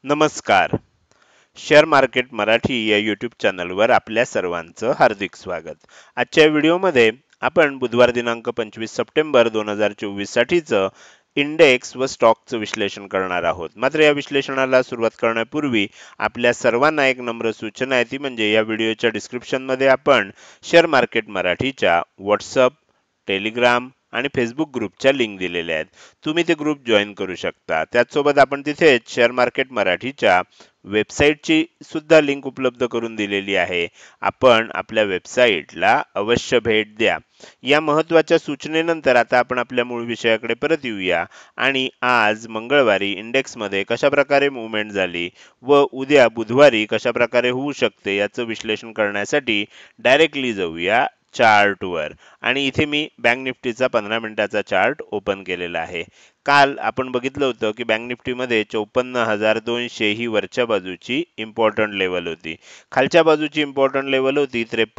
नमस्कार. Share market Marathi या YouTube चॅनलवर आपल्या सर्वांचं हार्दिक स्वागत. आजच्या व्हिडिओमध्ये आपण बुधवार दिनांक 25 सप्टेंबर 2024 साठीचं इंडेक्स व स्टॉकचं विश्लेषण करणार आहोत. मात्र या विश्लेषणाला सुरुवात करण्यापूर्वी आपल्या सर्वांना एक नम्र सूचना आहे, ती म्हणजे या व्हिडिओच्या डिस्क्रिप्शनमध्ये आपण शेअर मार्केट मराठीच्या व्हॉट्सअप, टेलिग्राम आणि फेसबुक ग्रुपच्या लिंक दिलेल्या आहेत. तुम्ही ते ग्रुप जॉईन करू शकता. त्याचसोबत आपण तिथेच शेअर मार्केट मराठीच्या वेबसाईटची सुद्धा लिंक उपलब्ध करून दिलेली आहे. आपण आपल्या वेबसाईटला अवश्य भेट द्या. या महत्त्वाच्या सूचनेनंतर आता आपण आपल्या मूळ विषयाकडे परत येऊया आणि आज मंगळवारी इंडेक्समध्ये कशा प्रकारे मूव्हमेंट झाली व उद्या बुधवारी कशा प्रकारे होऊ शकते याचं विश्लेषण करण्यासाठी डायरेक्टली जाऊया चार्टवर. आणि इथे मी बँक निफ्टीचा 15 मिनिटाचा चार्ट ओपन केलेला आहे. काल आपण बघितलं होतं की बँक निफ्टीमध्ये 54,200 ही वरच्या बाजूची इम्पॉर्टंट लेवल होती. खालच्या बाजूची इम्पॉर्टंट लेवल होती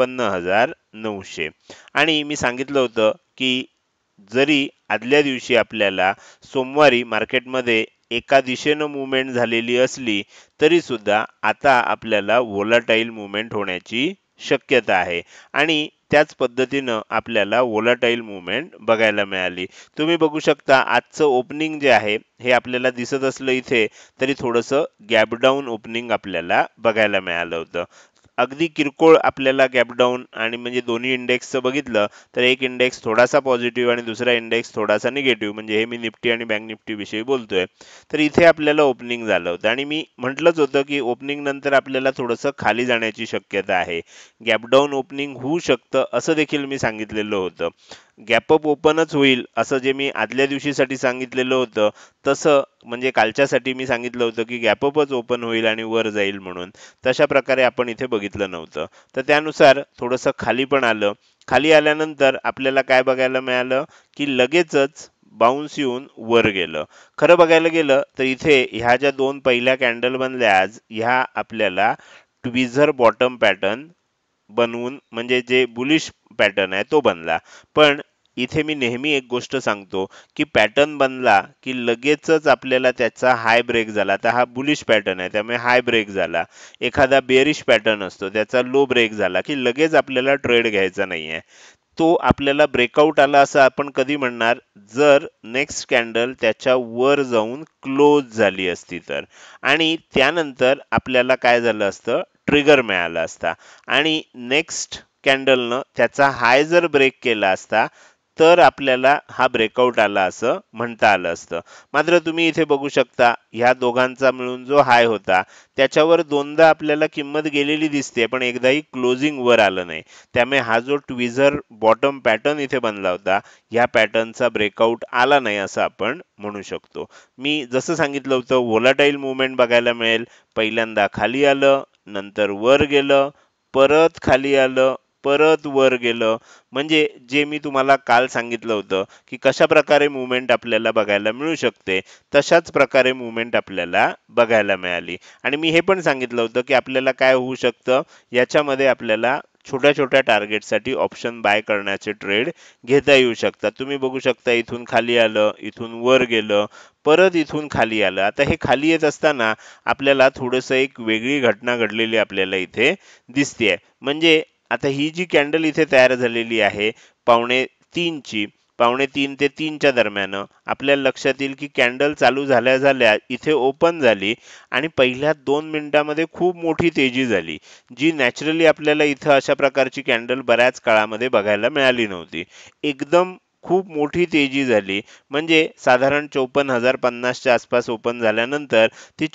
53,900. आणि मी सांगितलं होतं की जरी आदल्या दिवशी आपल्याला सोमवारी मार्केटमध्ये एका दिशेनं मूव्हमेंट झालेली असली तरी सुद्धा आता आपल्याला व्होलाटाईल मूव्हमेंट होण्याची शक्यता आहे आणि त्याच पद्धतीनं आपल्याला व्होलाटाईल मूव्हमेंट बघायला मिळाली. तुम्ही बघू शकता आजचं ओपनिंग जे आहे हे आपल्याला दिसत असलं इथे तरी थोडंसं गॅप डाऊन ओपनिंग आपल्याला बघायला मिळालं होतं. अगदी किरकोळ आपल्याला गॅप डाऊन आणि म्हणजे दोन्ही इंडेक्सचं बघितलं तर एक इंडेक्स थोडासा पॉझिटिव्ह आणि दुसरा इंडेक्स थोडासा निगेटिव्ह, म्हणजे हे मी निफ्टी आणि बँक निफ्टी विषयी बोलतोय. तर इथे आपल्याला ओपनिंग झालं होतं आणि मी म्हटलंच होतं की ओपनिंग नंतर आपल्याला थोडंसं खाली जाण्याची शक्यता आहे. गॅप डाऊन ओपनिंग होऊ शकतं असं देखील मी सांगितलेलं होतं. गॅपअप ओपनच होईल असं जे मी आदल्या दिवशीसाठी सांगितलेलं होतं तसं म्हणजे कालच्यासाठी मी सांगितलं होतं की गॅपअपच ओपन होईल आणि वर जाईल म्हणून. तशा प्रकारे आपण इथे बघितलं नव्हतं. तर त्यानुसार थोडंसं खाली पण आलं. खाली आल्यानंतर आपल्याला काय बघायला मिळालं की लगेचच बाउन्स येऊन वर गेलं. खरं बघायला गेलं तर इथे ह्या ज्या दोन पहिल्या कॅन्डल बनल्या आज ह्या आपल्याला ट्विझर बॉटम पॅटर्न बनवून म्हणजे जे बुलिश पॅटर्न आहे तो बनला. पण इथे मी नेहमी एक गोष्ट सांगतो की पॅटर्न बनला की लगेचच आपल्याला त्याचा हाय ब्रेक झाला. आता हा बुलिश पॅटर्न आहे त्यामुळे हाय ब्रेक झाला. एखादा बेरिश पॅटर्न असतो त्याचा लो ब्रेक झाला की लगेच आपल्याला ट्रेड घ्यायचा नाहीये. तो आपल्याला ब्रेकआउट आला असं आपण कधी म्हणणार जर नेक्स्ट कॅन्डल त्याच्या वर जाऊन क्लोज झाली असती तर, आणि त्यानंतर आपल्याला काय झालं असतं ट्रिगर मिळाला असता आणि नेक्स्ट कॅन्डलनं त्याचा हाय जर ब्रेक केला असता तर आपल्याला हा ब्रेकआउट आला असं म्हणता आलं असतं. मात्र तुम्ही इथे बघू शकता ह्या दोघांचा मिळून जो हाय होता त्याच्यावर दोनदा आपल्याला किंमत गेलेली दिसते पण एकदाही क्लोजिंग वर आलं नाही. त्यामुळे हा जो ट्विझर बॉटम पॅटर्न इथे बनला होता ह्या पॅटर्नचा ब्रेकआउट आला नाही असं आपण म्हणू शकतो. मी जसं सांगितलं होतं व्होलाटाईल मूव्हमेंट बघायला मिळेल. पहिल्यांदा खाली आलं, नंतर वर गेलं, परत खाली आलं, परत वर गेलं. म्हणजे जे मी तुम्हाला काल सांगितलं होतं की कशा प्रकारे मूव्हमेंट आपल्याला बघायला मिळू शकते तशाच प्रकारे मूव्हमेंट आपल्याला बघायला मिळाली. आणि मी हे पण सांगितलं होतं की आपल्याला काय होऊ शकतं याच्यामध्ये आपल्याला छोट्या छोट्या टार्गेटसाठी ऑप्शन बाय करण्याचे ट्रेड घेता येऊ शकतात. तुम्ही बघू शकता इथून खाली आलं, इथून वर गेलं, परत इथून खाली आलं. आता हे खाली येत असताना आपल्याला थोडंसं एक वेगळी घटना घडलेली आपल्याला इथे दिसतेय. म्हणजे आता ही जी कॅन्डल इथे तयार झालेली आहे 2:45ची, 2:45 ते 3च्या दरम्यान आपल्याला लक्षात येईल की कॅन्डल चालू झाल्या झाल्या इथे ओपन झाली आणि पहिल्या 2 मिनिटांमध्ये खूप मोठी तेजी झाली, जी नॅचरली आपल्याला इथं अशा प्रकारची कॅन्डल बऱ्याच काळामध्ये बघायला मिळाली नव्हती. एकदम खूप मोठी तेजी झाली. म्हणजे साधारण 54,050च्या आसपास ओपन झाल्यानंतर ती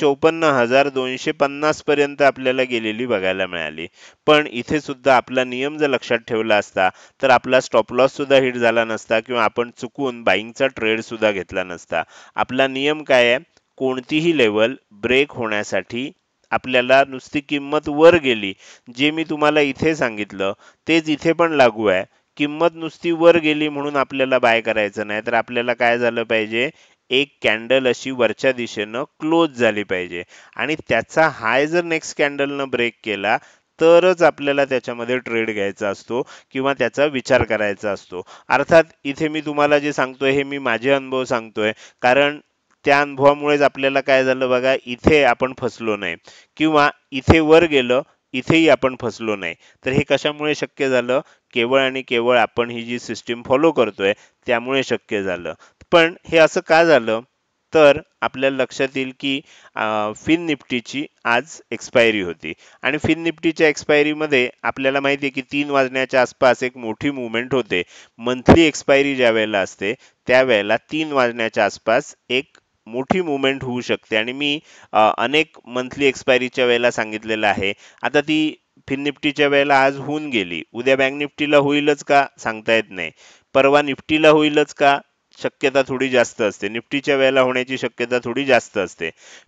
54,250 पर्यंत आपल्याला गेलेली बघायला मिळाली. पण इथे सुद्धा आपला नियम जर लक्षात ठेवला असता तर आपला स्टॉप लॉस सुद्धा हिट झाला नसता किंवा आपण चुकून बाईंगचा ट्रेड सुद्धा घेतला नसता. आपला नियम काय आहे, कोणतीही लेवल ब्रेक होण्यासाठी आपल्याला नुसती किंमत वर गेली, जे मी तुम्हाला इथे सांगितलं तेच इथे पण लागू आहे. किंमत नुसती वर गेली म्हणून आपल्याला बाय करायचं नाही, तर आपल्याला काय झालं पाहिजे, एक कॅन्डल अशी वरच्या दिशेनं क्लोज झाली पाहिजे आणि त्याचा हाय जर नेक्स्ट कॅन्डलनं ब्रेक केला तरच आपल्याला त्याच्यामध्ये ट्रेड घ्यायचा असतो किंवा त्याचा विचार करायचा असतो. अर्थात इथे मी तुम्हाला जे सांगतोय हे मी माझे अनुभव सांगतोय, कारण त्या अनुभवामुळेच आपल्याला काय झालं बघा, इथे आपण फसलो नाही किंवा इथे वर गेलं, इथेही आपण फसलो नाही. तर हे कशामुळे शक्य झालं? केवळ आणि केवळ आपण ही जी सिस्टीम फॉलो करतोय त्यामुळे शक्य झालं. पण हे असं का झालं? तर आपल्याला लक्षात येईल की फिन निफ्टीची आज एक्सपायरी होती आणि फिन निफ्टीच्या एक्सपायरीमध्ये आपल्याला माहिती आहे की 3 वाजण्याच्या आसपास एक मोठी मूव्हमेंट होते. मंथली एक्सपायरी ज्या वेळेला असते त्यावेळेला 3 वाजण्याच्या आसपास एक मोठी मूव्हमेंट होऊ शकते आणि मी अनेक मंथली एक्सपायरीच्या वेळेला सांगितलेलं आहे. आता ती फिन निफ्टीच्या वेळेला आज होऊन गेली, उद्या बँक निफ्टीला होईलच का सांगता येत नाही, परवा निफ्टीला होईलच का शक्यता थोडी जास्त असते, निफ्टीच्या वेळेला होण्याची शक्यता थोडी जास्त असते.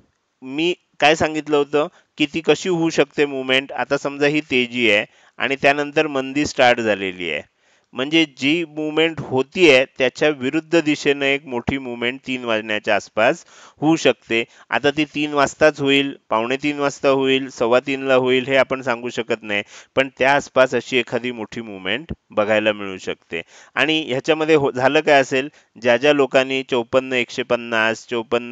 मी काय सांगितलं होतं की ती कशी होऊ शकते मुवमेंट? आता समजा ही तेजी आहे आणि त्यानंतर मंदी स्टार्ट झालेली आहे, म्हणजे जी मुवमेंट होतीये त्याच्या विरुद्ध दिशेने एक मोठी मुवमेंट 3 वाजण्याच्या आसपास होऊ शकते. आता ती 3 वाजताच होईल, पावणे 3 वाजता होईल, 2:15ला होईल हे आपण सांगू शकत नाही, पण त्या आसपास अशी एखादी मोठी मुवमेंट बघायला मिळू शकते. आणि ह्याच्यामध्ये झालं काय असेल, ज्या ज्या लोकांनी 54,150,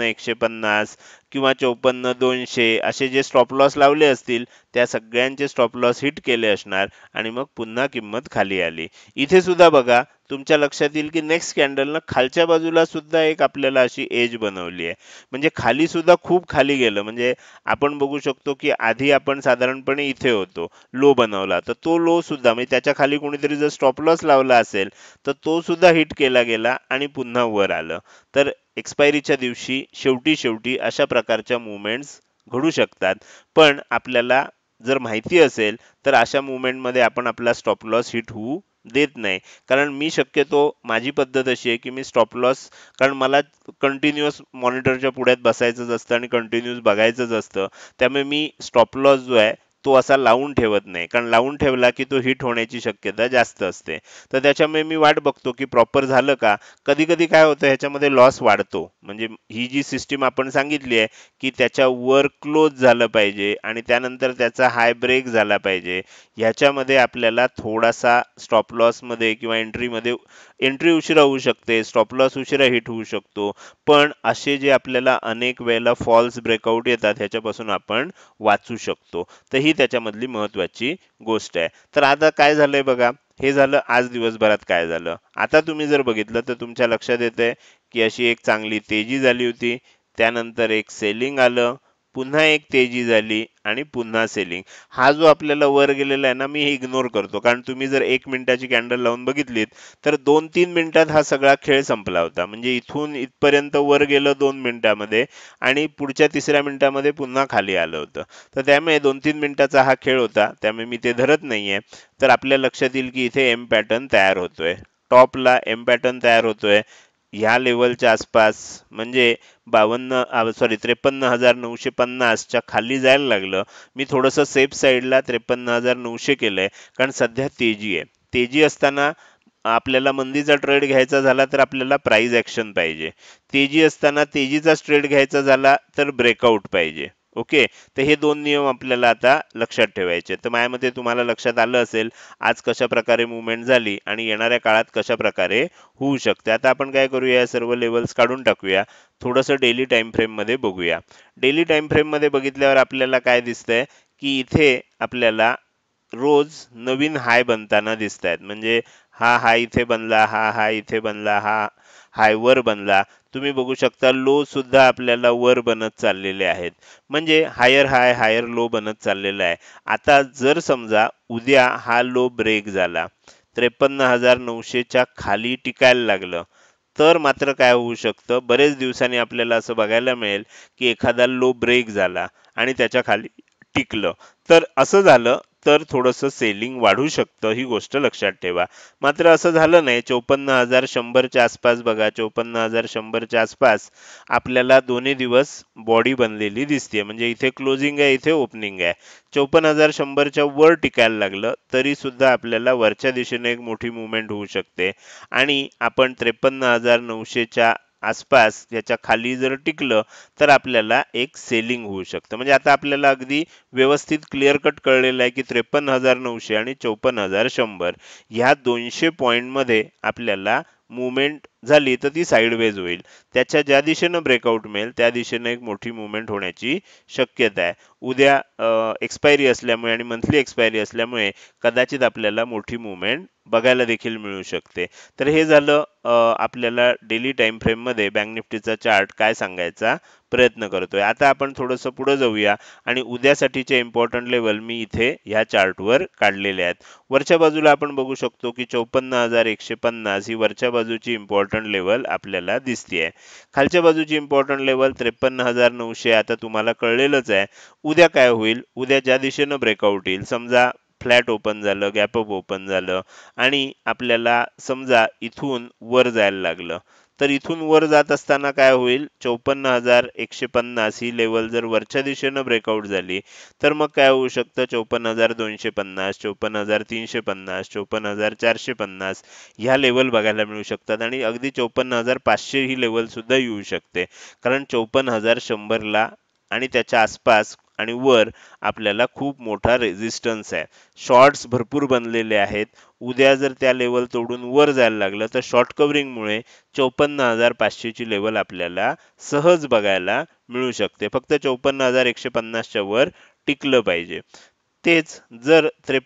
54,150 किंवा 54,200 असे जे स्टॉप लॉस लावले असतील त्या सगळ्यांचे स्टॉप लॉस हिट केले असणार आणि मग पुन्हा किंमत खाली आली. इथे सुद्धा बघा, तुमच्या लक्षात येईल की नेक्स्ट कॅन्डलनं खालच्या बाजूला सुद्धा एक आपल्याला अशी एज बनवली आहे, म्हणजे खाली सुद्धा खूप खाली गेलं. म्हणजे आपण बघू शकतो की आधी आपण साधारणपणे इथे होतो, लो बनवला, तर तो लो सुद्धा म्हणजे त्याच्या खाली कोणीतरी जर स्टॉप लॉस लावला असेल तर तो सुद्धा हिट केला गेला आणि पुन्हा वर आलं. तर एक्सपायरीच्या दिवशी शेवटी शेवटी अशा प्रकारच्या मुवमेंट्स घडू शकतात. पण आपल्याला जर माहिती असेल तर अशा मुवमेंटमध्ये आपण आपला स्टॉप लॉस हिट होऊ देत नाही. कारण मी शक्यतो, माझी पद्धत अशी आहे की मी स्टॉप लॉस, कारण मला कंटिन्युअस मॉनिटरच्या पुढ्यात बसायचंच असतं आणि कंटिन्युअस बघायचंच असतं, त्यामुळे मी स्टॉप लॉस जो आहे तो असा लावून ठेवत नाही, कारण लावून ठेवला की तो हिट होण्याची शक्यता जास्त असते. तर त्याच्यामुळे मी वाट बघतो की प्रॉपर झालं का. कधी कधी काय होतं ह्याच्यामध्ये लॉस वाढतो, म्हणजे ही जी सिस्टीम आपण सांगितली आहे की त्याच्या वर क्लोज झालं पाहिजे आणि त्यानंतर त्याचा हाय ब्रेक झाला पाहिजे, ह्याच्यामध्ये आपल्याला थोडासा स्टॉप लॉस मध्ये किंवा एंट्रीमध्ये एंट्री उशिरा होऊ शकते, स्टॉप लॉस उशिरा हिट होऊ शकतो. पण असे जे आपल्याला अनेक वेळेला फॉल्स ब्रेकआउट येतात ह्याच्यापासून आपण वाचू शकतो. तर ही त्याच्यामधली महत्वाची गोष्ट आहे. तर आता काय झालंय बघा, हे झालं आज दिवसभरात काय झालं. आता तुम्ही जर बघितलं तर तुमच्या लक्षात येतंय की अशी एक चांगली तेजी झाली होती, त्यानंतर एक सेलिंग आलं, पुन्हा एक तेजी झाली आणि पुन्हा सेलिंग. हा जो आपल्याला वर गेलेला आहे ना, मी हे इग्नोर करतो, कारण तुम्ही जर 1 मिनिटाची कॅन्डल लावून बघितलीत तर 2-3 मिनिटात हा सगळा खेळ संपला होता. म्हणजे इथून इथपर्यंत वर गेलं 2 मिनिटामध्ये आणि पुढच्या 3ऱ्या मिनिटामध्ये पुन्हा खाली आलं होतं. तर त्यामुळे 2-3 मिनिटाचा हा खेळ होता, त्यामुळे मी ते धरत नाहीये. तर आपल्या लक्षात येईल की इथे एम पॅटर्न तयार होतोय, टॉपला एम पॅटर्न तयार होतोय ह्या लेवलच्या आसपास, म्हणजे 53,950च्या खाली जायला लागलं. मी थोडंसं सेफ साईडला 53,900 केलंय, कारण सध्या तेजी आहे. तेजी असताना आपल्याला मंदीचा ट्रेड घ्यायचा झाला तर आपल्याला प्राइस ऍक्शन पाहिजे, तेजी असताना तेजीचा ट्रेड घ्यायचा झाला तर ब्रेकआउट पाहिजे. ओके, तर हे दोन नियम आपल्याला आता लक्षात ठेवायचे. तर माझ्या मते तुम्हाला लक्षात आलं असेल आज कशा प्रकारे मुवमेंट झाली आणि येणाऱ्या काळात कशा प्रकारे होऊ शकते. आता आपण काय करूया, या सर्व लेवल्स काढून टाकूया, थोडंसं डेली टाइम फ्रेम मध्ये बघूया. डेली टाइम फ्रेम मध्ये बघितल्यावर आपल्याला काय दिसतंय की इथे आपल्याला रोज नवीन हाय बनताना दिसत आहेत. म्हणजे हा हाय इथे बनला, हा हाय इथे बनला, हा हाय वर बनला. तुम्ही बघू शकता लो सुद्धा आपल्याला वर बनत चाललेले आहेत, म्हणजे हायर हाय हायर लो बनत चाललेला आहे. आता जर समजा उद्या हा लो ब्रेक झाला, 53,900च्या खाली टिकायला लागलं, तर मात्र काय होऊ शकतं, बरेच दिवसांनी आपल्याला असं बघायला मिळेल की एखादा लो ब्रेक झाला आणि त्याच्या खाली टिकलं. तर असं झालं तर थोडंसं सेलिंग वाढू शकतं, ही गोष्ट लक्षात ठेवा. मात्र असं झालं नाही. 54,100च्या आसपास बघा, 54,100च्या आसपास आपल्याला दोन्ही दिवस बॉडी बनलेली दिसते, म्हणजे इथे क्लोजिंग आहे, इथे ओपनिंग आहे. 54,100च्या वर टिकायला लागलं तरी सुद्धा आपल्याला वरच्या दिशेने एक मोठी मुवमेंट होऊ शकते आणि आपण 53,900च्या आसपास याच्या खाली जर टिकलं तर आपल्याला एक सेलिंग होऊ शकतं. म्हणजे आता आपल्याला अगदी व्यवस्थित क्लिअर कट कळलेलं आहे की 53,900 आणि 54,100 ह्या 200 पॉइंट मध्ये आपल्याला मुवमेंट झाली तर ती साईडवेज होईल. त्याच्या ज्या दिशेनं ब्रेकआउट मिळेल त्या दिशेनं एक मोठी मुवमेंट होण्याची शक्यता आहे. उद्या एक्सपायरी असल्यामुळे आणि मंथली एक्सपायरी असल्यामुळे कदाचित आपल्याला मोठी मुवमेंट बघायला देखील मिळू शकते. तर हे झालं आपल्याला डेली टाइम फ्रेम मध्ये बँक निफ्टीचा चार्ट काय सांगायचा प्रयत्न करतोय. आता आपण थोडंसं पुढे जाऊया आणि उद्यासाठीचे इम्पॉर्टंट लेवल मी इथे ह्या चार्टवर काढलेले आहेत. वरच्या बाजूला आपण बघू शकतो की 54,150 ही वरच्या बाजूची इम्पॉर्टंट लेवल आपल्याला दिसतीये. खालच्या बाजूची इम्पॉर्टंट लेवल 53,900. आता तुम्हाला कळलेलंच आहे उद्या काय होईल. उद्या ज्या दिशेनं ब्रेकआउट येईल, समजा फ्लॅट ओपन झालं, गॅप अप ओपन झालं आणि आपल्याला समजा इथून वर जायला लागलं, तर इथून वर जात असताना काय होईल, 54,150 ही लेवल जर वरच्या दिशेनं ब्रेकआउट झाली तर मग काय होऊ शकतं, 54,250, 54,350, 54,450 ह्या लेवल बघायला मिळू शकतात आणि अगदी 54,500 ही लेवल सुद्धा येऊ शकते. कारण 54,100 ला आणि त्याच्या आसपास आणि वर आपल्याला खूप मोठा रेझिस्टन्स आहे. शॉर्ट्स भरपूर बनलेले आहेत. उद्या जर त्या लेवल तोडून वर जायला लागलं तर शॉर्ट कव्हरिंगमुळे 54,500 ची लेवल आपल्याला सहज बघायला मिळू शकते. फक्त 54,150 च्या वर टिकलं पाहिजे. तेच जर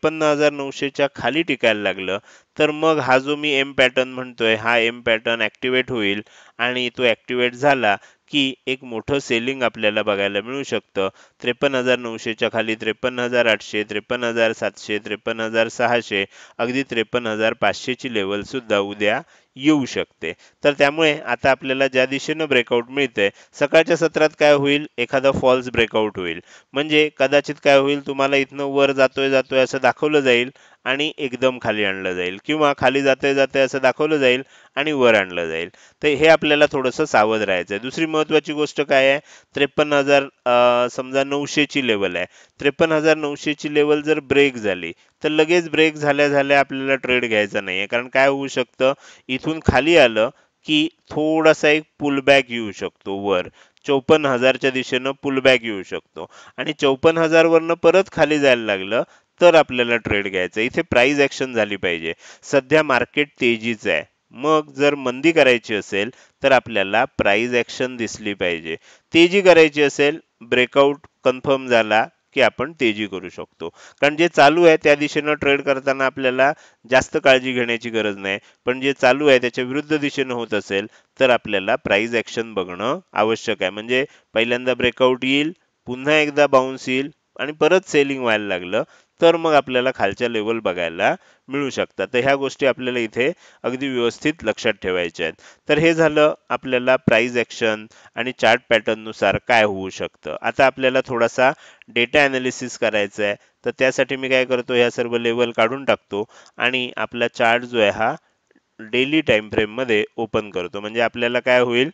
53,900 च्या खाली टिकायला लागलं तर मग हा जो मी एम पॅटर्न म्हणतोय हा एम पॅटर्न ऍक्टिव्हेट होईल आणि तो ऍक्टिव्हेट झाला की एक मोठं सेलिंग आपल्याला बघायला मिळू शकतं. 53,900 च्या खाली 53,800, 53,700, 53,600, अगदी 53,500 ची लेवल सुद्धा उद्या येऊ शकते. तर त्यामुळे आता आपल्याला ज्या दिशेनं ब्रेकआउट मिळते, सकाळच्या सत्रात काय होईल, एखादा फॉल्स ब्रेकआउट होईल. म्हणजे कदाचित काय होईल, तुम्हाला इथनं वर जातोय जातोय असं दाखवलं जाईल आणि एकदम खाली आणलं जाईल, किंवा खाली जातोय जातोय असं दाखवलं जाईल आणि वर आणलं जाईल. तर हे आपल्याला थोडंसं सावध राहायचं आहे. दुसरी महत्वाची गोष्ट काय आहे, 53,000 समजा 900 ची लेवल आहे. 53,900 ची लेवल जर ब्रेक झाली तर लगेच ब्रेक झाल्या झाल्या आपल्याला ट्रेड घ्यायचा नाहीये. कारण काय होऊ शकतं, इथून खाली आलं की थोडासा एक पुलबॅक येऊ शकतो वर. 54,000 च्या दिशेनं पुलबॅक येऊ शकतो आणि 54,000 वरनं परत खाली जायला लागलं तर आपल्याला ट्रेड घ्यायचं. इथे प्राइस ऍक्शन झाली पाहिजे. सध्या मार्केट तेजीच आहे. मग जर मंदी करायची असेल तर आपल्याला प्राइस ऍक्शन दिसली पाहिजे. तेजी करायची असेल, ब्रेकआउट कन्फर्म झाला की आपण तेजी करू शकतो. कारण जे चालू आहे त्या दिशेनं ट्रेड करताना आपल्याला जास्त काळजी घेण्याची गरज नाही. पण जे चालू आहे त्याच्या विरुद्ध दिशेनं होत असेल तर आपल्याला प्राइस ऍक्शन बघणं आवश्यक आहे. म्हणजे पहिल्यांदा ब्रेकआउट येईल, पुन्हा एकदा बाउन्स येईल आणि परत सेलिंग व्हायला लागलं तर मग आपल्याला खालच्या लेवल बघायला मिळू शकतात. तर ह्या गोष्टी आपल्याला इथे अगदी व्यवस्थित लक्षात ठेवायच्या आहेत. तर हे झालं आपल्याला प्राइस ऍक्शन आणि चार्ट पॅटर्न नुसार काय होऊ शकतं. आता आपल्याला थोडासा डेटा अनालिसिस करायचा आहे. तर त्यासाठी मी काय करतो, ह्या सर्व लेवल काढून टाकतो आणि आपला चार्ट जो आहे हा डेली टाइम फ्रेम मध्ये ओपन करतो. म्हणजे आपल्याला काय होईल,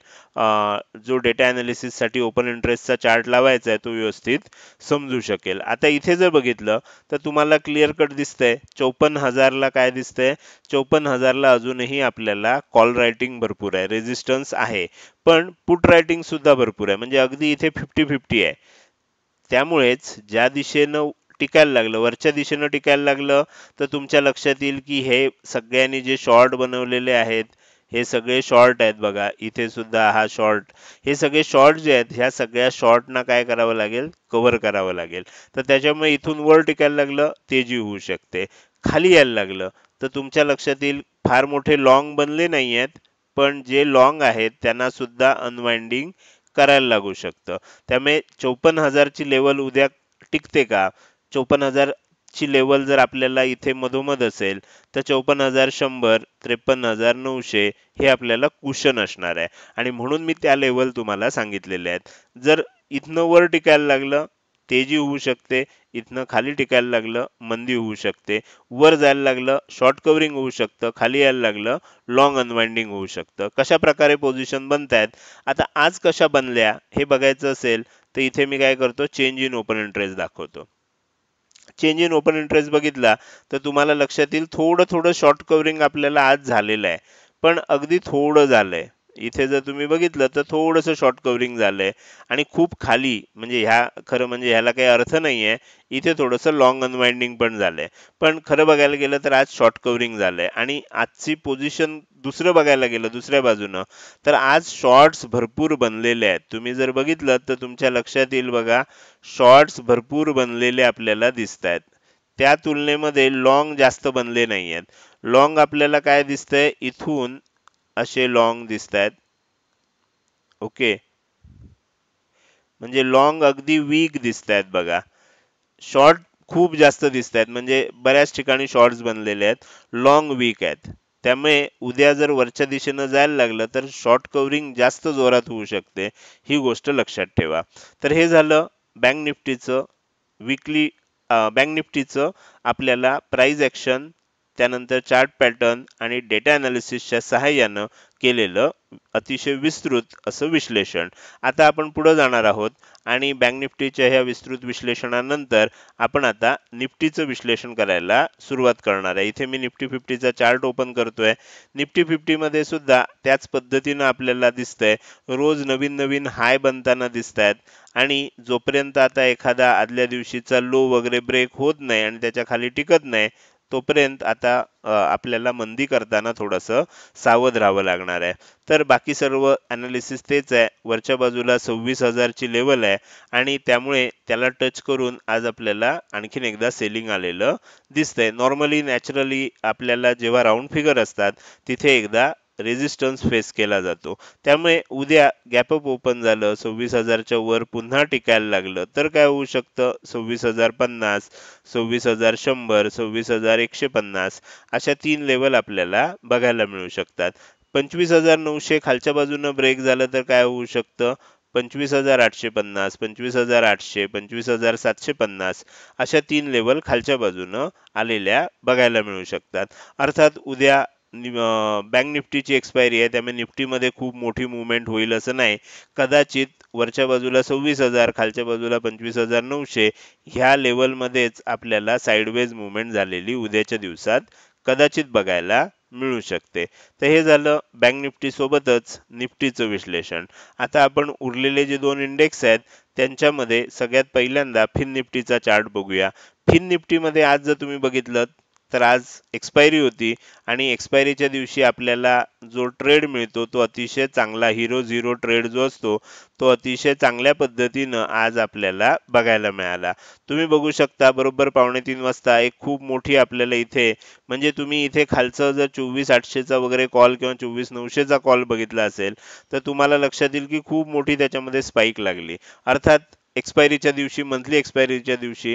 जो डेटा अनालिसिस साठी ओपन इंटरेस्टचा चार्ट लावायचा आहे तो व्यवस्थित समजू शकेल. आता इथे जर बघितलं तर तुम्हाला क्लिअर कट दिसतंय 54,000 ला काय दिसतंय, 54,000 ला अजूनही आपल्याला कॉल रायटिंग भरपूर आहे, रेझिस्टन्स आहे, पण पुट रायटिंग सुद्धा भरपूर आहे. म्हणजे अगदी इथे 50-50 आहे. त्यामुळेच ज्या दिशेनं टिकायला लागलं, वरच्या दिशेनं टिकायला लागलं तर तुमच्या लक्षात येईल की हे सगळ्यांनी जे शॉर्ट बनवलेले आहेत हे सगळे शॉर्ट आहेत. बघा इथे सुद्धा हा शॉर्ट, हे सगळे शॉर्ट जे आहेत ह्या सगळ्या शॉर्टना काय करावं लागेल, कव्हर करावं लागेल. तर त्याच्यामुळे इथून वर टिकायला लागलं तेजी होऊ शकते. खाली यायला लागलं तर तुमच्या लक्षात येईल फार मोठे लॉंग बनले नाही आहेत, पण जे लॉंग आहेत त्यांना सुद्धा अनवाइंडिंग करायला लागू शकतं. त्यामुळे 54,000 ची लेवल उद्या टिकते का, 54,000 ची लेवल जर आपल्याला इथे मधोमध असेल तर 54,100, 53,900 हे आपल्याला कुशन असणार आहे. आणि म्हणून मी त्या लेवल तुम्हाला सांगितलेले आहेत. जर इथनं वर टिकायला लागलं तेजी होऊ शकते, इथनं खाली टिकायला लागलं मंदी होऊ शकते, वर जायला लागलं शॉर्ट कव्हरिंग होऊ शकतं, खाली यायला लागलं लॉंग अनवाइंडिंग होऊ शकतं. कशा प्रकारे पोझिशन बनतायत, आता आज कशा बनल्या हे बघायचं असेल तर इथे मी काय करतो, चेंज इन ओपन इंटरेस्ट दाखवतो. चेंज इन ओपन इंटरेस्ट बघितला तर तुम्हाला लक्षात येईल थोडं थोडं शॉर्ट कव्हरिंग आपल्याला आज झालेलं आहे, पण अगदी थोडं झालंय. इथे जर तुम्ही बघितलं तर थोडंसं शॉर्ट कव्हरिंग झालंय आणि खूप खाली, म्हणजे ह्या खरं म्हणजे ह्याला काही अर्थ नाहीये. इथे थोडंसं लॉंग अनवाइंडिंग पण झालंय, पण खरं बघायला गेलं तर आज शॉर्ट कव्हरिंग झालंय आणि आजची पोझिशन दुसरं बघायला गेलं दुसऱ्या बाजूनं, तर आज शॉर्ट्स भरपूर बनलेले आहेत. तुम्ही जर बघितलं तर तुमच्या लक्षात येईल बघा, शॉर्ट्स भरपूर बनलेले आपल्याला दिसतायत. त्या तुलनेमध्ये लॉंग जास्त बनले नाहीयेत. लॉंग आपल्याला काय दिसतंय, इथून असे लॉंग दिसतायत. ओके, म्हणजे लॉंग अगदी वीक दिसतायत बघा. शॉर्ट खूप जास्त दिसत आहेत, म्हणजे बऱ्याच ठिकाणी शॉर्ट्स बनलेले आहेत. लॉंग वीक आहेत. त्यामुळे उद्या जर वरच्या दिशेनं जायला लागलं तर शॉर्ट कव्हरिंग जास्त जोरात होऊ शकते. ही गोष्ट लक्षात ठेवा. तर हे झालं बँक निफ्टीचं विकली बँक निफ्टीचं आपल्याला प्राइस ॲक्शन, त्यानंतर चार्ट पॅटर्न आणि डेटा अनालिसिसच्या सहाय्यानं केलेलं अतिशय विस्तृत असं विश्लेषण. आता आपण पुढे जाणार आहोत आणि बँक निफ्टीच्या ह्या विस्तृत विश्लेषणानंतर आपण आता निफ्टीचं विश्लेषण करायला सुरुवात करणार आहे. इथे मी निफ्टी 50चा चार्ट ओपन करतोय. निफ्टी 50 मध्ये सुद्धा त्याच पद्धतीनं आपल्याला दिसतंय, रोज नवीन नवीन हाय बनताना दिसत आहेत. आणि जोपर्यंत आता एखादा आदल्या दिवशीचा लो वगैरे ब्रेक होत नाही आणि त्याच्या खाली टिकत नाही, तोपर्यंत आता आपल्याला मंदी करताना थोडंसं सावध राहावं लागणार आहे. तर बाकी सर्व अनालिसिस तेच आहे. वरच्या बाजूला 26,000 ची लेवल आहे आणि त्यामुळे त्याला टच करून आज आपल्याला आणखीन एकदा सेलिंग आलेलं दिसतंय. नॉर्मली नॅचरली आपल्याला जेव्हा राऊंड फिगर असतात तिथे एकदा रेजिस्टन्स फेस केला जातो. त्यामुळे उद्या गॅप अप ओपन झालं, 26,000च्या वर पुन्हा टिकायला लागलं तर काय होऊ शकतं, 26,050, 26,100, 26,150 अशा 3 लेवल आपल्याला बघायला मिळू शकतात. 25,900 खालच्या बाजूनं ब्रेक झालं तर काय होऊ शकतं, 25,850, 25,800, 25,750 अशा 3 लेवल खालच्या बाजूनं आलेल्या बघायला मिळू शकतात. अर्थात उद्या बँक निफ्टीची एक्सपायरी आहे, त्यामुळे निफ्टीमध्ये खूप मोठी मूव्हमेंट होईल असं नाही. कदाचित वरच्या बाजूला 26,000, खालच्या बाजूला 25,900 ह्या लेवलमध्येच आपल्याला साइडवेज मूव्हमेंट झालेली उद्याच्या दिवसात कदाचित बघायला मिळू शकते. तर हे झालं बँक निफ्टी सोबतच निफ्टीचं विश्लेषण. आता आपण उरलेले जे 2 इंडेक्स आहेत त्यांच्यामध्ये सगळ्यात पहिल्यांदा फिन निफ्टीचा चार्ट बघूया. फिन निफ्टीमध्ये आज जर तुम्ही बघितलं तर आज एक्सपायरी होती आणि एक्सपायरीच्या दिवशी आपल्याला जो ट्रेड मिळतो तो अतिशय चांगला हिरो झिरो ट्रेड जो असतो तो अतिशय चांगल्या पद्धतीनं आज आपल्याला बघायला मिळाला. तुम्ही बघू शकता बरोबर 2:45 वाजता एक खूप मोठी आपल्याला इथे, म्हणजे तुम्ही इथे खालचं जर 24,800चा वगैरे कॉल किंवा 24,900चा कॉल बघितला असेल तर तुम्हाला लक्षात येईल की खूप मोठी त्याच्यामध्ये स्पाइक लागली. अर्थात एक्सपायरीच्या दिवशी, मंथली एक्सपायरीच्या दिवशी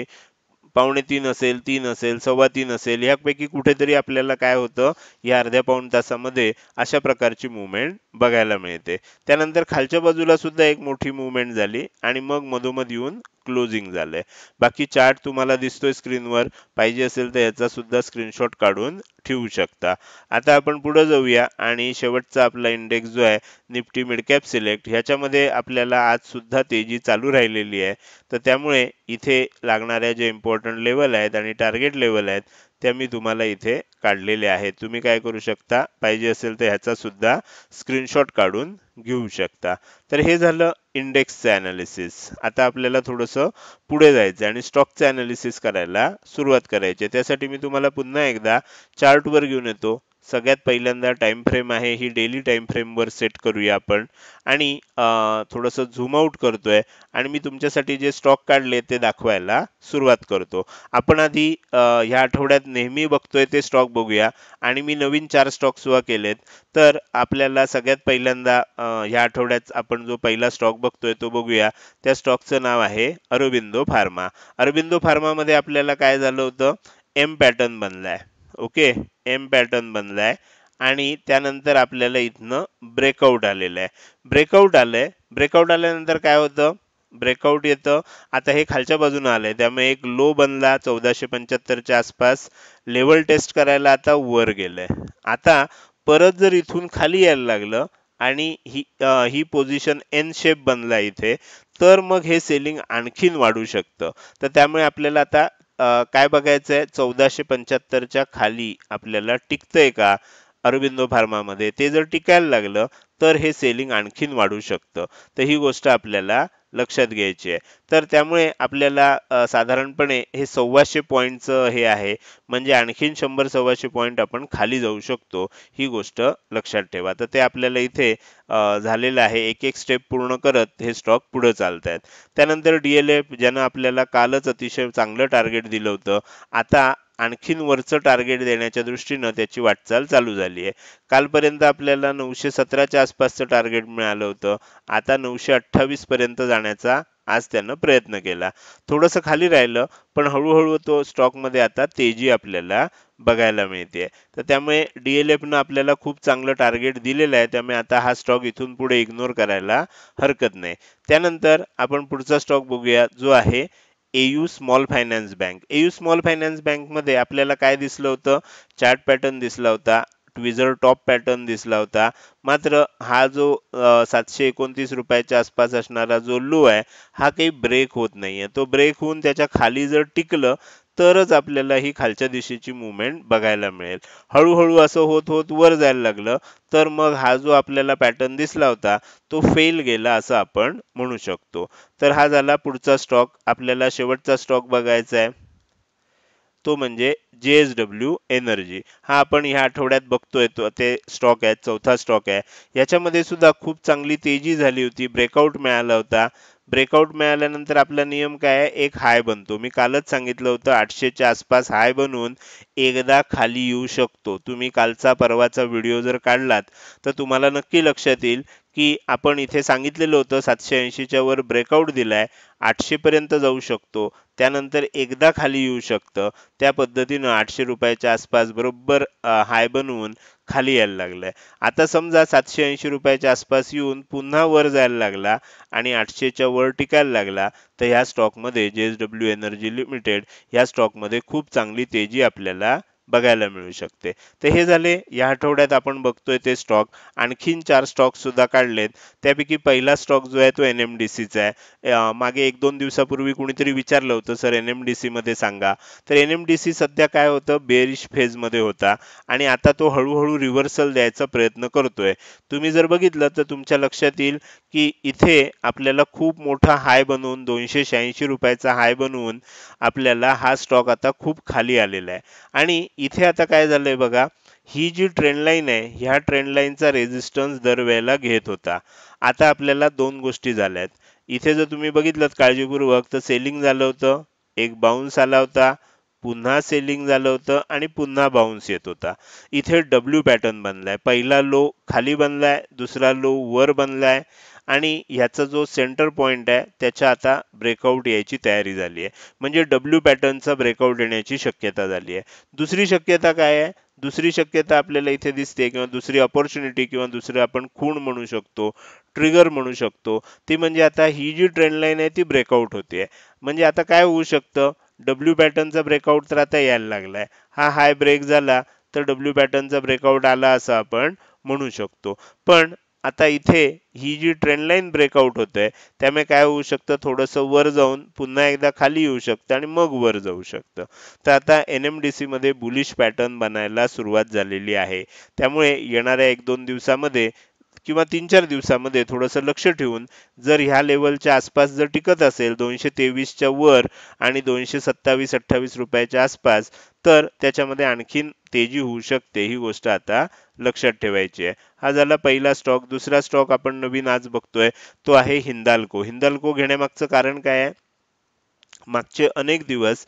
2:45 असेल, 3 असेल, 3:15 असेल, यापैकी कुठेतरी आपल्याला काय होतं, या अर्ध्या पाऊण तासामध्ये अशा प्रकारची मूव्हमेंट बघायला मिळते. त्यानंतर खालच्या बाजूला सुद्धा एक मोठी मूव्हमेंट झाली आणि मग मधोमध येऊन क्लोजिंग झालंय. बाकी चार्ट तुम्हाला दिसतोय स्क्रीनवर. पाहिजे असेल तर याचा सुद्धा स्क्रीनशॉट काढून ठेवू शकता. आता आपण पुढे जाऊया आणि शेवटचा आपला इंडेक्स जो आहे निफ्टी मिड कॅप सिलेक्ट, ह्याच्यामध्ये आपल्याला आज सुद्धा तेजी चालू राहिलेली आहे. तर त्यामुळे इथे लागणाऱ्या जे इम्पॉर्टंट लेवल आहेत आणि टार्गेट लेवल आहेत त्या मी तुम्हाला इथे काढलेले आहेत. तुम्ही काय करू शकता, पाहिजे असेल तर ह्याचा सुद्धा स्क्रीनशॉट काढून घेऊ शकता. तर हे झालं इंडेक्सचं अनालिसिस. आता आपल्याला थोडंसं पुढे जायचं आणि स्टॉकचं अनालिसिस करायला सुरुवात करायची. त्यासाठी मी तुम्हाला पुन्हा एकदा चार्टवर घेऊन येतो. सगळ्यात पहिल्यांदा टाइम फ्रेम आहे, ही डेली टाइम फ्रेमवर सेट करूया आपण आणि थोडंसं झूम आउट करतोय आणि मी तुमच्यासाठी जे स्टॉक काढले ते दाखवायला सुरुवात करतो. आपण आधी ह्या आठवड्यात नेहमी बघतोय ते स्टॉक बघूया आणि मी नवीन 4 स्टॉक सुद्धा केलेत. तर आपल्याला सगळ्यात पहिल्यांदा ह्या आठवड्यात आपण जो पहिला स्टॉक बघतोय तो बघूया. त्या स्टॉकचं नाव आहे अरबिंदो फार्मा. अरबिंदो फार्मामध्ये आपल्याला काय झालं होतं, एम पॅटर्न बनलाय. ओके, एम पॅटर्न बनलाय आणि त्यानंतर आपल्याला इथनं ब्रेकआउट आलेलं आहे. ब्रेकआउट आल्यानंतर काय होतं, ब्रेकआउट येतं. आता हे खालच्या बाजूने आलंय त्यामुळे एक लो बनला 1475च्या आसपास, लेवल टेस्ट करायला आता वर गेलंय. आता परत जर इथून खाली यायला लागलं आणि ही पोझिशन एन शेप बनला इथे, तर मग हे सेलिंग आणखीन वाढू शकतं. तर त्यामुळे आपल्याला आता काय बघायचंय, 1475च्या खाली आपल्याला टिकतंय का अरबिंदो फार्मामध्ये. ते जर टिकायला लागलं तर हे सेलिंग आणखीन वाढू शकतं. तर ही गोष्ट आपल्याला लक्षात घ्यायची आहे. तर त्यामुळे आपल्याला साधारणपणे हे 1,200 पॉईंटचं हे आहे, म्हणजे आणखीन 100-1,200 पॉईंट आपण खाली जाऊ शकतो, ही गोष्ट लक्षात ठेवा. तर ते आपल्याला इथे झालेलं आहे. एक-एक स्टेप पूर्ण करत हे स्टॉक पुढे चालतायत. त्यानंतर DLF ज्यानं आपल्याला कालच अतिशय चांगलं टार्गेट दिलं होतं, आता आणखीन वरचं टार्गेट देण्याच्या दृष्टीनं त्याची वाटचाल चालू झाली आहे. कालपर्यंत आपल्याला 917च्या आसपासचं टार्गेट मिळालं होतं. आता 928 पर्यंत जाण्याचा आज त्यानं प्रयत्न केला. थोडंसं खाली राहिलं, पण हळूहळू तो स्टॉकमध्ये आता तेजी आपल्याला बघायला मिळते. तर त्यामुळे DLFनं आपल्याला खूप चांगलं टार्गेट दिलेलं आहे. त्यामुळे आता हा स्टॉक इथून पुढे इग्नोर करायला हरकत नाही. त्यानंतर आपण पुढचा स्टॉक बघूया, जो आहे AU small finance bank. AU small finance बँकमध्ये आपल्याला काय दिसलं होतं? चार्ट पॅटर्न दिसला होता. ट्विझर टॉप पॅटर्न दिसला होता. मात्र हा जो 729 रुपयाच्या आसपास असणारा जो लो आहे, हा काही ब्रेक होत नाहीये. तो ब्रेक होऊन त्याच्या खाली जर टिकलं तरच आपल्याला ही खालच्या दिशेची मूव्हमेंट बघायला मिळेल. हळूहळू असं होत होत वर जायला लागलं तर मग हा जो आपल्याला पॅटर्न दिसला होता तो फेल गेला असं आपण म्हणू शकतो. तर हा झाला पुढचा स्टॉक. आपल्याला शेवटचा स्टॉक बघायचा आहे, तो म्हणजे JSW एनर्जी. हा आपण ह्या आठवड्यात बघतोय, तो ते स्टॉक आहे, चौथा स्टॉक आहे. याच्यामध्ये सुद्धा खूप चांगली तेजी झाली होती, ब्रेकआउट मिळाला होता. ब्रेकआउट मिळाल्यानंतर आपला नियम काय आहे? एक हाय बनतो. मी कालच सांगितलं होतं 800च्या आसपास हाय बनवून एकदा खाली येऊ शकतो. तुम्ही कालचा परवाचा व्हिडिओ जर काढलात तर तुम्हाला नक्की लक्षात येईल की आपण इथे सांगितलेलं होतं 780च्या वर ब्रेकआउट दिलाय, 800 पर्यंत जाऊ शकतो, त्यानंतर एकदा खाली येऊ शकतं. त्या पद्धतीनं 800 रुपयाच्या आसपास बरोबर हाय बनवून खाली यायला लागलाय. आता समजा 780 रुपयाच्या आसपास येऊन पुन्हा वर जायला लागला आणि 800च्या वर टिकायला लागला, तर ह्या स्टॉकमध्ये JSW एनर्जी लिमिटेड ह्या स्टॉकमध्ये खूप चांगली तेजी आपल्याला बघायला मिळू शकते. तर हे झाले या आठवड्यात आपण बघतोय ते स्टॉक. आणखीन 4 स्टॉक सुद्धा काढलेत. त्यापैकी पहिला स्टॉक जो आहे तो NMDCचा आहे. मागे 1-2 दिवसापूर्वी कुणीतरी विचारलं होतं, सर NMDC मध्ये सांगा. तर NMDC सध्या काय होतं, बेअरिश फेजमध्ये होता आणि आता तो हळूहळू रिव्हर्सल द्यायचा प्रयत्न करतोय. तुम्ही जर बघितलं तर तुमच्या लक्षात येईल की इथे आपल्याला खूप मोठा हाय बनवून 286 रुपयाचा हाय बनवून आपल्याला हा स्टॉक आता खूप खाली आलेला आहे. आणि इथे आता काय झालंय बघा, ही जी ट्रेंड लाईन आहे, ह्या ट्रेंड लाईनचा रेझिस्टन्स दरवेळेला घेत होता. आता आपल्याला दोन गोष्टी झाल्यात. इथे जर तुम्ही बघितलं काळजीपूर्वक तर सेलिंग झालं होतं, एक बाउन्स आला होता, पुन्हा सेलिंग झालं होतं आणि पुन्हा बाउन्स येत होता. इथे डब्ल्यू पॅटर्न बनलाय. पहिला लो खाली बनलाय, दुसरा लो वर बनलाय आणि ह्याचा जो सेंटर पॉइंट आहे त्याच्या आता ब्रेकआउट यायची तयारी झाली आहे. म्हणजे डब्ल्यू पॅटर्नचा ब्रेकआउट येण्याची शक्यता झाली आहे. दुसरी शक्यता काय आहे? दुसरी शक्यता आपल्याला इथे दिसते किंवा दुसरी अपॉर्च्युनिटी किंवा दुसरी आपण खूण म्हणू शकतो, ट्रिगर म्हणू शकतो, ती म्हणजे आता ही जी ट्रेंड लाईन आहे ती ब्रेकआउट होते. म्हणजे आता काय होऊ शकतं, डब्ल्यू पॅटर्नचा ब्रेकआउट तर आता यायला लागलाय. हा हाय ब्रेक झाला तर डब्ल्यू पॅटर्नचा ब्रेकआउट आला असं आपण म्हणू शकतो. पण आता इथे ही जी ट्रेंड लाईन ब्रेकआउट होते त्यामुळे काय होऊ शकतं, थोडंसं वर जाऊन पुन्हा एकदा खाली येऊ शकतं आणि मग वर जाऊ शकतं. तर आता NMDC मध्ये बुलिश पॅटर्न बनायला सुरुवात झालेली आहे. त्यामुळे येणाऱ्या 1-2 दिवसामध्ये किंवा 3-4 दिवसामध्ये थोडंसं लक्ष ठेवून जर ह्या लेवलच्या आसपास जर टिकत असेल 223च्या वर आणि 227-28 रुपयाच्या आसपास, तर त्याच्यामध्ये आणखीन तेजी होऊ शकते. ही गोष्ट आता लक्षात ठेवायची आहे. हा झाला पहिला स्टॉक. दुसरा स्टॉक आपण नवीन आज बघतोय, तो आहे हिंदाल्को. हिंदाल्को घेण्यामागचं कारण काय आहे? मागचे अनेक दिवस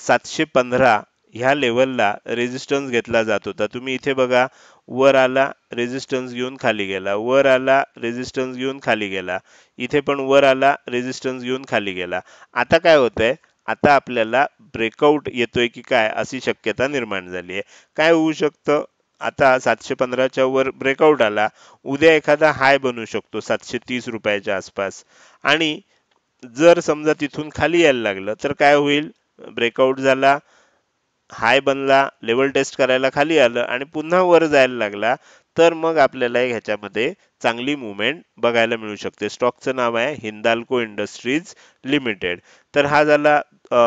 715 ह्या लेवलला रेझिस्टन्स घेतला जात होता. तुम्ही इथे बघा, वर आला, रेझिस्टन्स घेऊन खाली गेला, वर आला, रेझिस्टन्स घेऊन खाली गेला, इथे पण वर आला, रेझिस्टन्स घेऊन खाली गेला. आता काय होतंय, आता आपल्याला ब्रेकआउट येतोय की काय अशी शक्यता निर्माण झाली आहे. काय होऊ शकतं, आता 715च्या वर ब्रेकआउट आला, उद्या एखादा हाय बनू शकतो 730 रुपयाच्या आसपास आणि जर समजा तिथून खाली यायला लागलं तर काय होईल, ब्रेकआउट झाला, हाय बनला, लेवल टेस्ट करायला खाली आलं आणि पुन्हा वर जायला लागला, तर मग आपल्याला ह्याच्यामध्ये चांगली मुवमेंट बघायला मिळू शकते. स्टॉकचं नाव आहे हिंदाल्को इंडस्ट्रीज लिमिटेड. तर हा झाला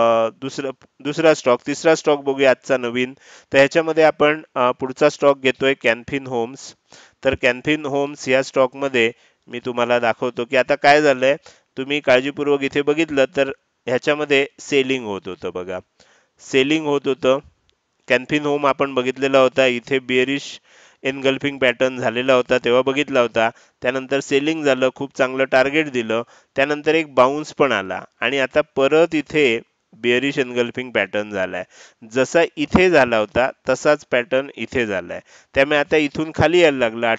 दुसरा स्टॉक. तिसरा स्टॉक बघूया आजचा नवीन. तर ह्याच्यामध्ये आपण पुढचा स्टॉक घेतोय कॅनफिन होम्स. तर कॅनफिन होम्स या स्टॉकमध्ये मी तुम्हाला दाखवतो की आता काय झालंय, तुम्ही काळजीपूर्वक इथे बघितलं तर ह्याच्यामध्ये सेलिंग होत होतं बघा. सेलिंग होत होतं. कॅन्फिन होम आपण बघितलेला होता, इथे बेअरिश एनगल्फिंग पॅटर्न झालेला होता तेव्हा बघितला होता. त्यानंतर सेलिंग झालं, खूप चांगलं टार्गेट दिलं. त्यानंतर एक बाउन्स पण आला आणि आता परत इथे बेअरिश एनगल्फिंग पॅटर्न झालाय. जसा इथे झाला होता तसाच पॅटर्न इथे झालाय. त्यामुळे आता इथून खाली यायला लागलं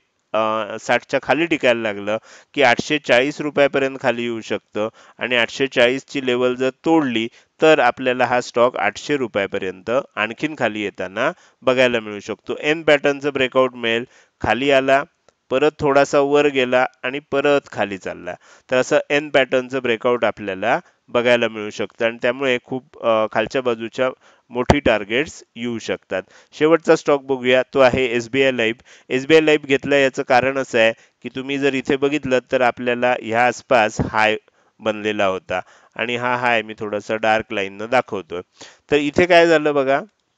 860च्या खाली टिकायला लागलं की 840 रुपयापर्यंत खाली येऊ शकतं आणि 840 ची लेवल जर तोडली तर आपल्याला हा स्टॉक 800 रुपयापर्यंत आणखीन खाली येताना बघायला मिळू शकतो. एन पॅटर्नचं ब्रेकआउट मिळेल, खाली आला, परत थोडासा वर गेला आणि परत खाली चालला. तर असं एन पॅटर्नचं ब्रेकआउट आपल्याला बघायला मिळू शकतं आणि त्यामुळे खूप खालच्या बाजूच्या मोठी टार्गेट्स येऊ शकतात. शेवटचा स्टॉक बघूया, तो आहे एसबीआय लाईफ. एसबीआय लाईफ घेतलं याचं कारण असं आहे की तुम्ही जर इथे बघितलं तर आपल्याला ह्या आसपास हाय बनलेला होता आणि हा हाय मी थोडंसं डार्क लाईननं दाखवतोय. तर इथे काय झालं बघा,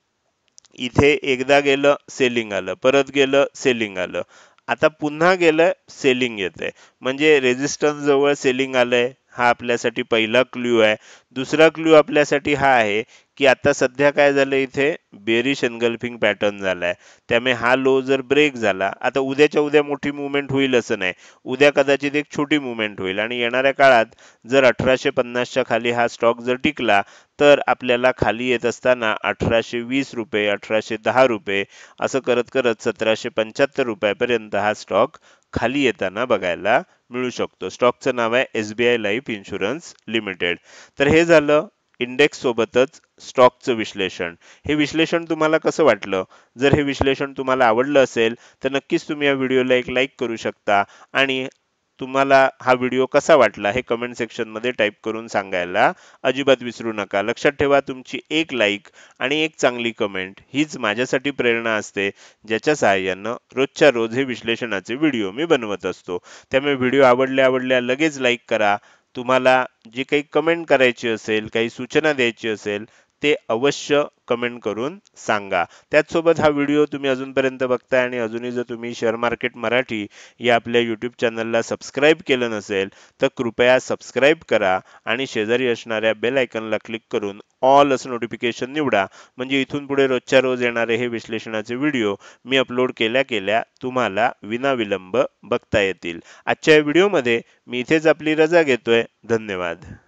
इथे एकदा गेलं सेलिंग आलं, परत गेलं सेलिंग आलं, आता पुन्हा गेलं सेलिंग येतंय. म्हणजे रेजिस्टन्स जवळ सेलिंग आलंय, हा आपल्यासाठी पहिला क्लू आहे. दुसरा क्लू आपल्यासाठी हा आहे की आता सध्या काय झालं, इथे बेरिश एनगल्फिंग पॅटर्न झालाय. त्यामुळे हा लो जर ब्रेक झाला, आता उद्याच्या उद्या मोठी मुवमेंट होईल असं नाही, उद्या कदाचित एक छोटी मुवमेंट होईल आणि येणाऱ्या काळात जर 1850च्या खाली हा स्टॉक जर टिकला तर आपल्याला खाली येत असताना 1820 रुपये, 1810 रुपये असं करत करत 1775 रुपयापर्यंत हा स्टॉक खाली येताना बघायला मिळू शकतो. स्टॉकचं नाव आहे एसबीआय लाईफ इन्शुरन्स लिमिटेड. तर हे झालं इंडेक्स सोबतच स्टॉकचं विश्लेषण. हे विश्लेषण तुम्हाला कसं वाटलं? जर हे विश्लेषण तुम्हाला आवडलं असेल तर नक्कीच तुम्ही या व्हिडिओला एक लाईक करू शकता आणि तुम्हाला हा व्हिडिओ कसा वाटला हे कमेंट सेक्शन मध्ये टाईप करून सांगायला अजिबात विसरू नका. लक्षात ठेवा, तुमची एक लाईक आणि एक चांगली कमेंट हीच माझ्यासाठी प्रेरणा असते, ज्याच्या सहाय्यानं रोजच्या रोज हे विश्लेषणाचे व्हिडिओ मी बनवत असतो. त्यामुळे व्हिडिओ आवडल्या लगेच लाईक करा. तुम्हाला जी काही कमेंट करायची असेल, काही सूचना द्यायची असेल ते अवश्य कमेंट करून सांगा. त्याचसोबत हा व्हिडिओ तुम्ही अजूनपर्यंत बघताय आणि अजूनही जर तुम्ही शेअर मार्केट मराठी या आपल्या यूट्यूब चॅनलला सबस्क्राईब केलं नसेल तर कृपया सबस्क्राईब करा आणि शेजारी असणाऱ्या बेल आयकॉनला क्लिक करून ऑल असं नोटिफिकेशन निवडा. म्हणजे इथून पुढे रोजच्या रोज येणारे हे विश्लेषणाचे व्हिडिओ मी अपलोड केल्या केल्या तुम्हाला विनाविलंब बघता येतील. आजच्या या व्हिडिओमध्ये मी इथेच आपली रजा घेतोय. धन्यवाद.